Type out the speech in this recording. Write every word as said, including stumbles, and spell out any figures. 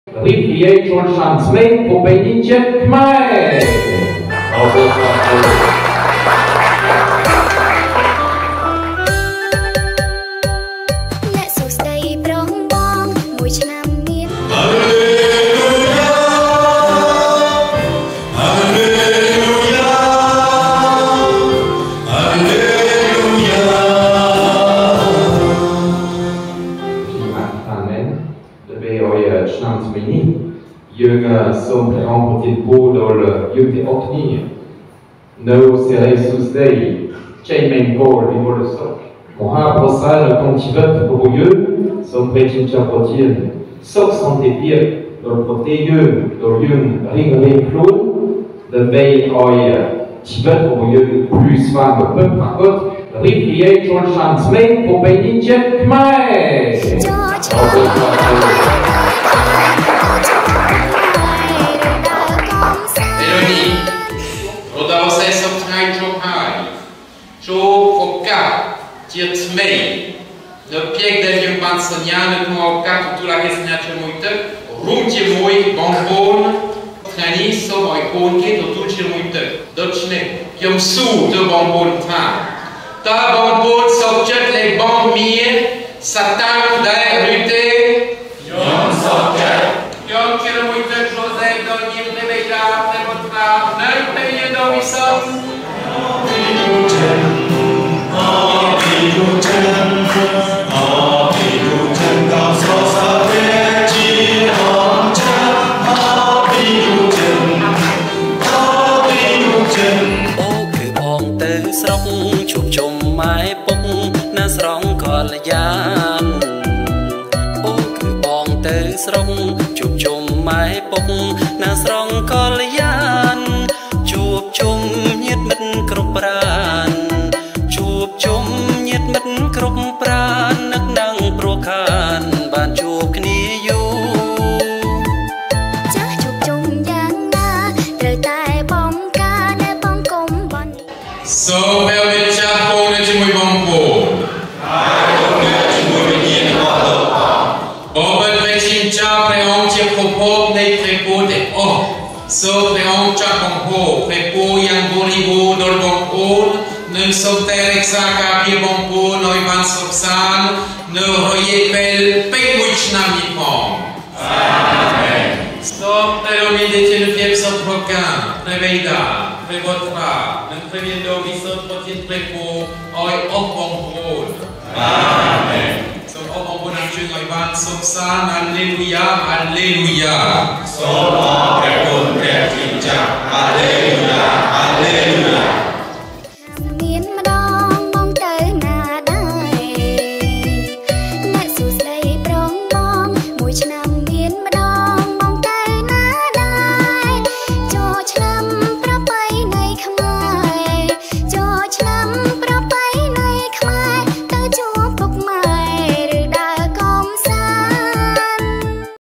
រីករាយចូលឆ្នាំថ្មីប្រពៃណីជាតិខ្មែរអរគុណអ្នកសួស្ដីប្រងបងមួយឆ្នាំមានយើងសូមព្រះអង្គប្រទានពរដល់យើងទាំងអស់គ្នានៅសេរីសុស្ដីចេញមេងគោលពីបរិសុទ្ធមហាប្រសើរនៅក្នុងជីវិតរបស់យើងសូមព្រះជាម្ចាស់ប្រទានសុខសន្តិភាពដល់ប្រទេសយើងដល់យើងរៀងរៀងខ្លួនដើម្បីឲ្យជីវិតរបស់យើងភ្លឺស្វាងពិតប្រាកដរីករាយចូលឆ្នាំថ្មីប្រពៃណីជាតិខ្មែរអរគុណព្រះចូលឱកាសជាថ្មីនៅពេលដែលយើងបានសញ្ញានៅក្នុងឱកាសទទួលអាហារសញ្ញាជាមួយទឹករួមជាមួយបងប្អូនថ្ងៃនេះសូមឲ្យកូនគេទទួលជាមួយទឹកដូច្នេះខ្ញុំសួរទៅបងប្អូនថាតើបងប្អូនសុខចិត្តលេងបងមានសតាំងដែរឬទេខ្ញុំសុខចិត្តខ្ញុំជាមួយទឹកចូលតែដល់ញៀមតែបេដាតែមកថានៅពេលយើងដល់វិសុទ្ធស្រុកជួបជុំម៉ែពុកណាស្រងកលយានអូគឺបងទៅស្រុកជួបជុំម៉ែពុកណាស្រងកលយានជួបជុំញាតិមិត្តគ្រប់ប្រានជួបជុំញាតិមិត្តគ្រប់ប្រាននឹកនឹងព្រោះខានបានជួបគ្នាយូរចាស់ជួបជុំយ៉ាងណាត្រូវតែបងការនៅបងគុំបងសូមពេលវិជ្ជាពរជាមួយបងប្អូនហើយជាមួយវិញ្ញាណរបស់លោកបងប្អូនព្រះជាម្ចាស់ព្រះអង្គជាប្រភពនៃព្រះពរទាំងអស់សូមព្រះអង្គចាត់បង្ហូរព្រះពរយ៉ាងបរិបូរណ៍ដល់បងប្អូននិងសូមតែរក្សាការពារបងប្អូនឲ្យបានសុខសាន្តនៅរយៈពេលពេញមួយឆ្នាំនេះផងអាមែនសូមតែរមានទេជាភាពសុខប្រការព្រះបិតាព្រះបុត្រានិងព្រះវិញ្ញាណបរិសុទ្ធប្រទានព្រះពរឲ្យអស់បងប្អូនអាមែនសូមអស់បងប្អូនជួយឲ្យបានសុខសាន្តហាឡេលូយ៉ាហាឡេលូយ៉ាសូម